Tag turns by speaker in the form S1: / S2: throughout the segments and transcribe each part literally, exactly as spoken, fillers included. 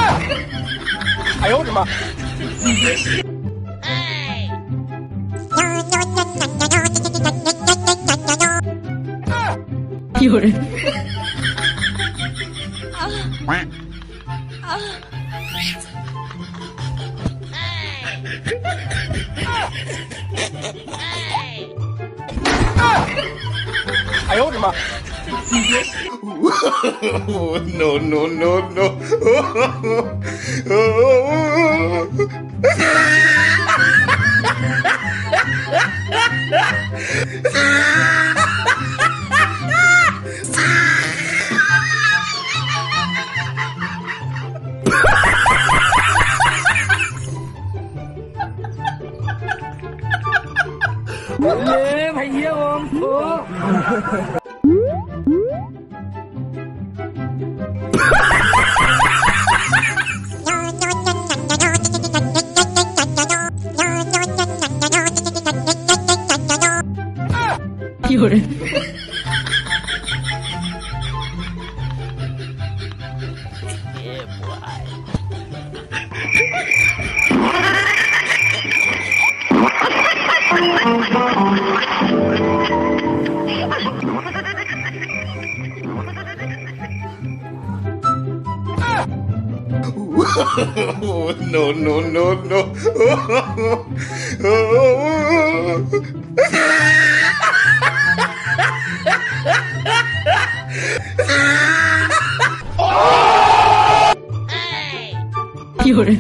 S1: 哎呦我的妈！
S2: 有人。
S1: 哎呦我的妈
S3: ！No no no no！
S2: ले भैया ओम को有人。
S3: No no no no！
S2: 有人。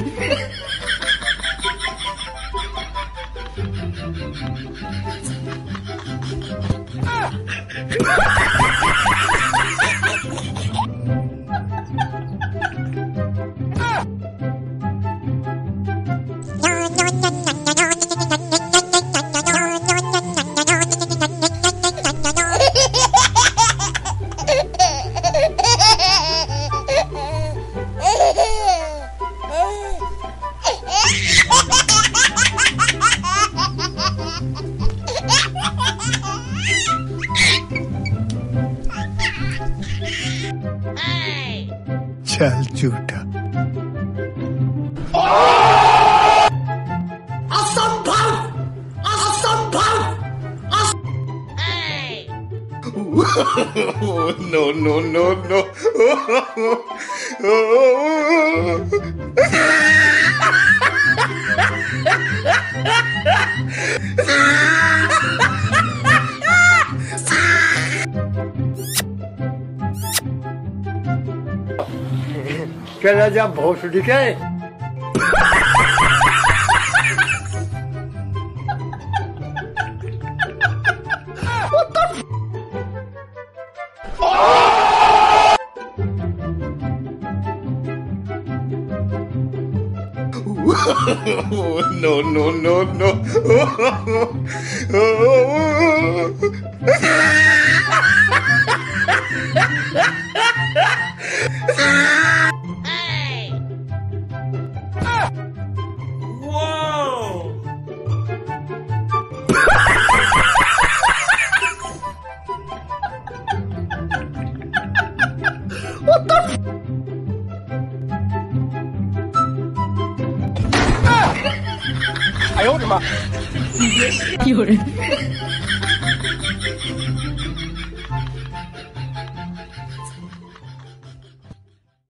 S3: चल झूठा
S1: असंभव असंभव
S3: No no no no!
S1: चला जा भोसड़ी के
S3: No no no no!
S1: What the f? 哎呦我的妈！
S2: 有人。